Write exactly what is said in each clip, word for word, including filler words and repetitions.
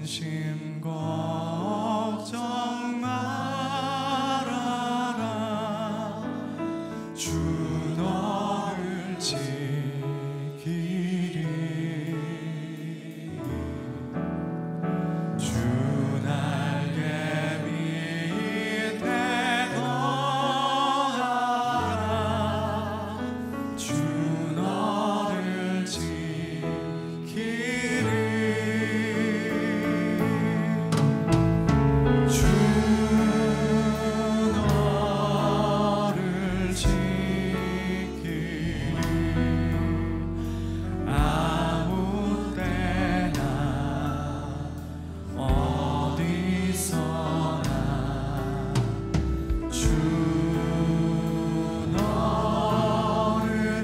근심 걱정 말아라. 주 너를 지키리. 주 날개 밑에 거하라. 주 너를 지키리. 주 너를 지키리. 아무 때나 어디서나 주 너를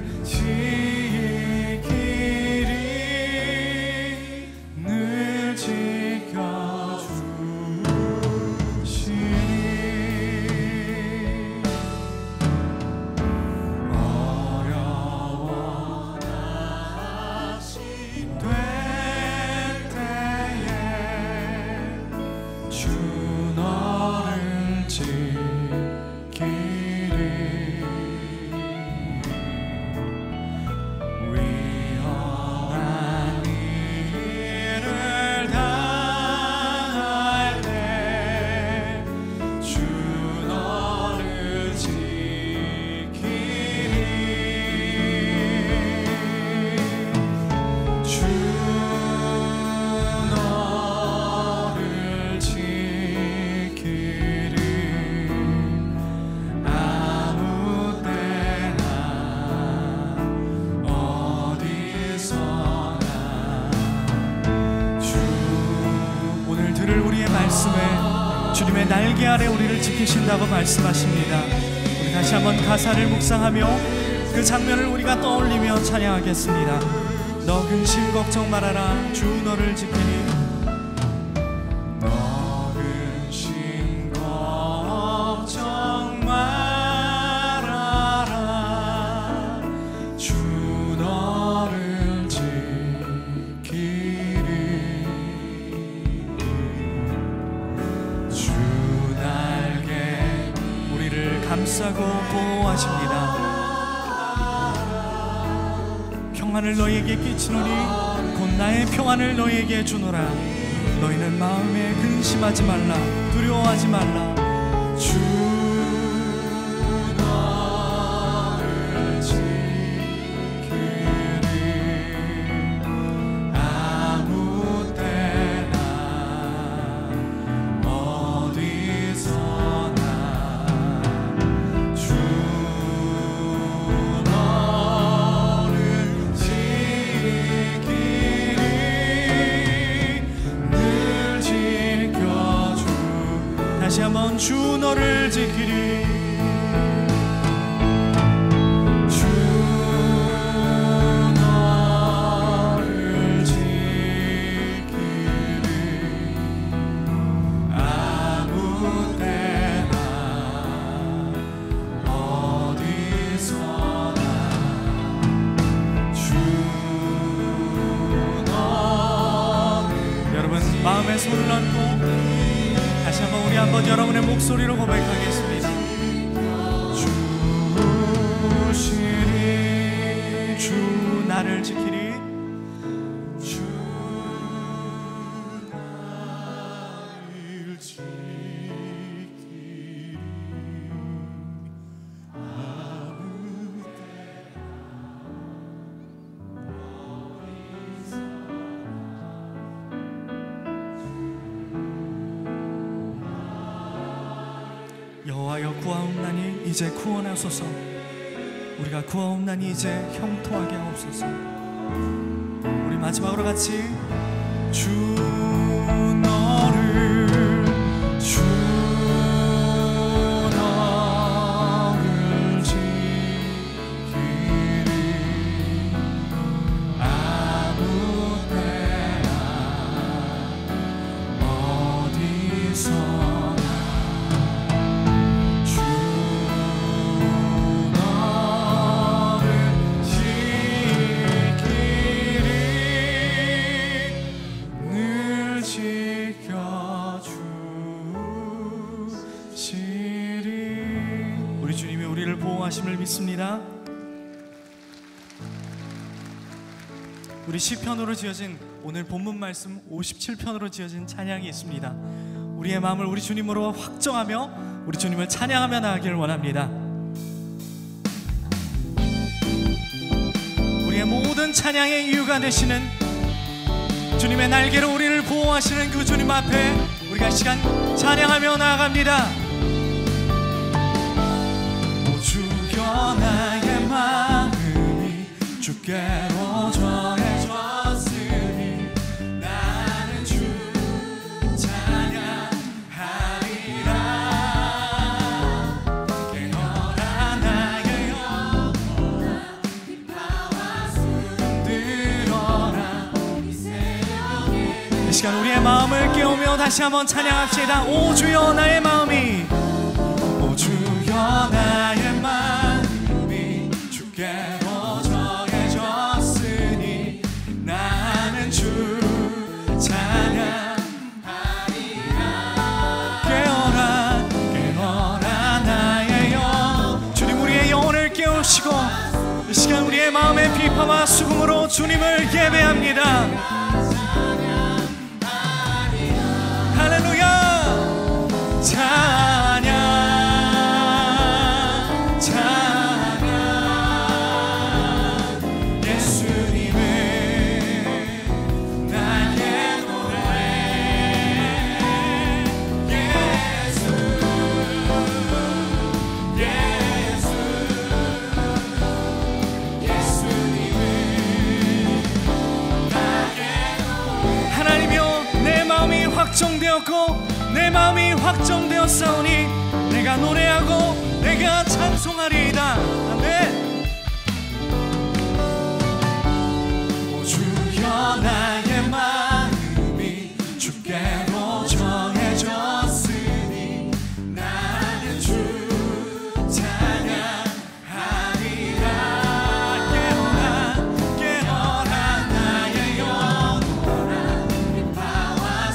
지키리. 늘 지켜주시리. 어려워 다시 될 때에 주 너를 지키리. 위험한 일을 당할 때 주 너를 지키리. 주 너를 지키리. 아무 때나 어디서나 주. 오늘 들을 우리의 말씀에 주님의 날개 아래 우리를 지키신다고 말씀하십니다. 우리 다시 한번 가사를 묵상하며 그 장면을 우리가 떠올리며 찬양하겠습니다. 너 근심 걱정 말아라. 주 너를 지키니. 너 근심 걱정 말아라. 주 너를 지키리. 주 날개 우리를 감싸고 보호하십니다. 평안을 너희에게 끼치노니 곧 나의 평안을 너희에게 주노라. 너희는 마음에 근심하지 말라. 두려워하지 말라. 주 너를 지키리. 아무 때나 어디서나 주 너를 지키리. 늘 지켜주. 다시 한번 주 너를 지키리. 주 너를 지키리. 아무 때나 어디서나 주 너를. 여러분 마음에 손을 얹고 다시 한번 우리 한번 여러분의 목소리로 고백하겠습니다. 주시리. 주 나를 지키리. 주 나를 지키리. 아무 여호와여 구하옵나니 이제 구원하소서. 우리가 구하옵나니 이제 형통하게 하옵소서. 우리 마지막으로 같이 주 너를 주 너를 지키리. 아무 때나 어디서나 주 너를 지키리. 늘 계심을 믿습니다. 우리 시편으로 지어진 오늘 본문 말씀 오십칠 편으로 지어진 찬양이 있습니다. 우리의 마음을 우리 주님으로 확정하며 우리 주님을 찬양하며 나가기를 원합니다. 우리의 모든 찬양의 이유가 되시는 주님의 날개로 우리를 보호하시는 그 주님 앞에 우리가 시간 찬양하며 나아갑니다. 오 주여 나의 마음이 주께로 전해졌으니 나는 주 찬양하리라. 깨어라 나의 영혼아 비파와 숨들어라. 이 시간 우리의 마음을 깨우며 다시 한번 찬양합시다. 오 주여 나의 마음이 오 주여 나의 마음이 주께로 정해졌으니 나는 주 찬양하리라. 깨어라 깨어라 나의 영. 주님 우리의 영혼을 깨우시고 이 시간 우리의 마음의 비파와 수금으로 주님을 예배합니다. 할렐루야. 찬양 찬양 예수님을 나의 노래. 예수 예수 예수님을 나의 노래. 하나님이여 내 마음이 확정되었고 내 마음이 확정되었사오니 내가 노래하고 내가 찬송하리이다. 아멘. 오 주여 나의 마음이 주께로 정해졌으니 나는 주 찬양하리라. 깨어라 깨어라 나의 영혼아 비파와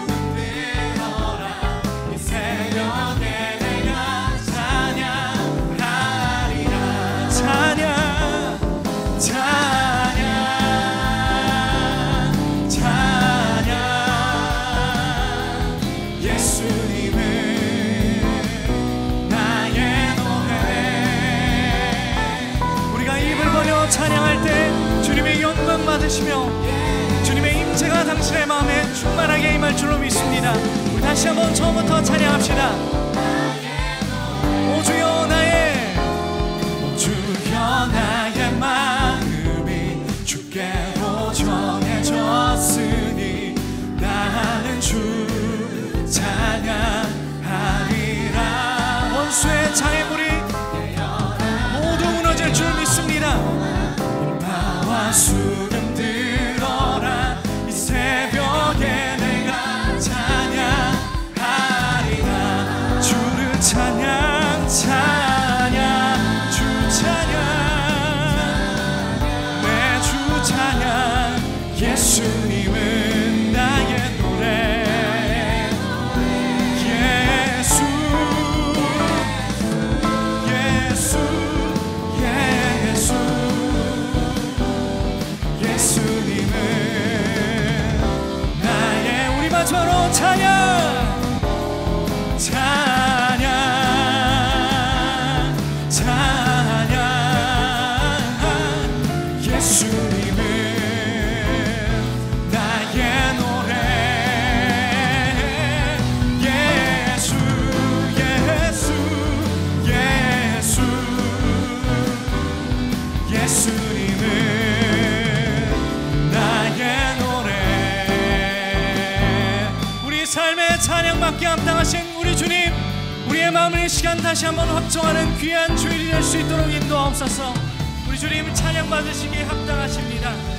숨들어라. 이 새벽에 내가 찬양하리라. 찬양 찬양 찬양 예수님을 나의 노래. 우리가 입을 벌려 찬양할 때 주님의 영광 받으시며 주님의 임재가 당신의 마음에 충만하게 임할 줄로 믿습니다. 우리 다시 한번 처음부터 찬양합시다. 오 주여 나의 오 주여 나의 마음이 주께로 정해졌으니 나는 주 찬양하리라. 원수의 장애물이 모두 무너질 줄 믿습니다. 인파와 수금 들어라. 이 새벽에 내가 찬양하리라. 주를 찬양 찬양 주 찬양 내 주 찬양. 예수님은 나의 노래. 예수 예수 예수 예수님은 나의. 우리 마지막으로 찬양 찬양 찬양 예수님은 나의 노래. 예수 예수 예수 예수님은 나의 노래. 우리 삶의 찬양받게 합당하신 우리 주님, 우리의 마음을 이 시간 다시 한번 확정하는 귀한 주일이 될 수 있도록 인도하옵소서. 우리 주님 찬양받으시기에 합당하십니다.